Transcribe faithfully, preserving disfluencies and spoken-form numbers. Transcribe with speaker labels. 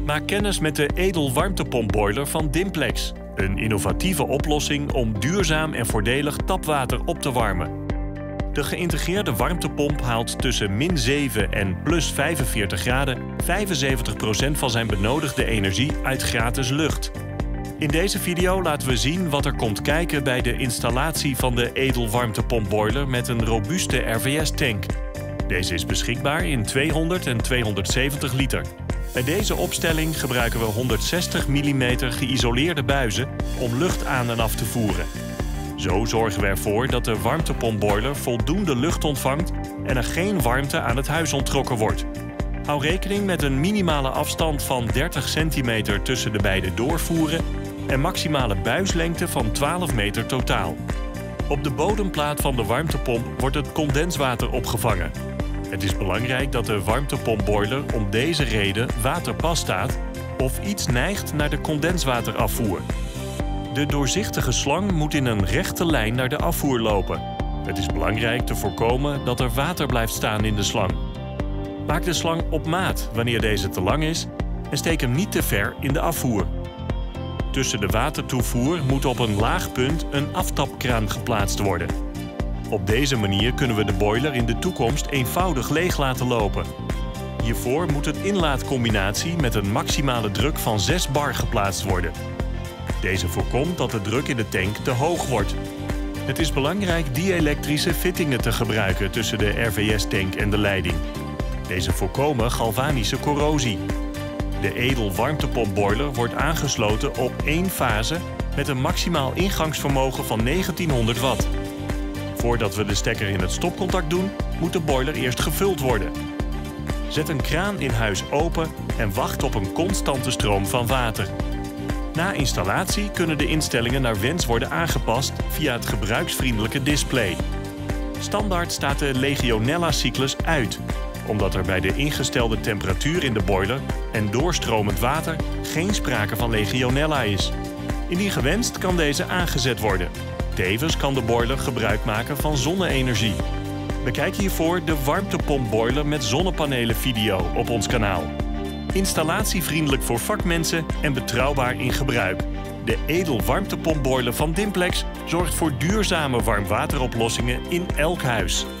Speaker 1: Maak kennis met de edelwarmtepompboiler van Dimplex. Een innovatieve oplossing om duurzaam en voordelig tapwater op te warmen. De geïntegreerde warmtepomp haalt tussen min zeven en plus vijfenveertig graden vijfenzeventig procent van zijn benodigde energie uit gratis lucht. In deze video laten we zien wat er komt kijken bij de installatie van de edelwarmtepompboiler met een robuuste R V S-tank. Deze is beschikbaar in tweehonderd en tweehonderdzeventig liter. Bij deze opstelling gebruiken we honderdzestig millimeter geïsoleerde buizen om lucht aan en af te voeren. Zo zorgen we ervoor dat de warmtepompboiler voldoende lucht ontvangt en er geen warmte aan het huis onttrokken wordt. Hou rekening met een minimale afstand van dertig centimeter tussen de beide doorvoeren en maximale buislengte van twaalf meter totaal. Op de bodemplaat van de warmtepomp wordt het condenswater opgevangen. Het is belangrijk dat de warmtepompboiler om deze reden waterpas staat of iets neigt naar de condenswaterafvoer. De doorzichtige slang moet in een rechte lijn naar de afvoer lopen. Het is belangrijk te voorkomen dat er water blijft staan in de slang. Maak de slang op maat wanneer deze te lang is en steek hem niet te ver in de afvoer. Tussen de watertoevoer moet op een laag punt een aftapkraan geplaatst worden. Op deze manier kunnen we de boiler in de toekomst eenvoudig leeg laten lopen. Hiervoor moet een inlaatcombinatie met een maximale druk van zes bar geplaatst worden. Deze voorkomt dat de druk in de tank te hoog wordt. Het is belangrijk dieelektrische fittingen te gebruiken tussen de R V S-tank en de leiding. Deze voorkomen galvanische corrosie. De edelwarmtepompboiler wordt aangesloten op één fase met een maximaal ingangsvermogen van negentienhonderd watt. Voordat we de stekker in het stopcontact doen, moet de boiler eerst gevuld worden. Zet een kraan in huis open en wacht op een constante stroom van water. Na installatie kunnen de instellingen naar wens worden aangepast via het gebruiksvriendelijke display. Standaard staat de Legionella-cyclus uit, omdat er bij de ingestelde temperatuur in de boiler en doorstromend water geen sprake van Legionella is. Indien gewenst kan deze aangezet worden. Tevens kan de boiler gebruik maken van zonne-energie. Bekijk hiervoor de warmtepompboiler met zonnepanelen video op ons kanaal. Installatievriendelijk voor vakmensen en betrouwbaar in gebruik. De edelwarmtepompboiler van Dimplex zorgt voor duurzame warmwateroplossingen in elk huis.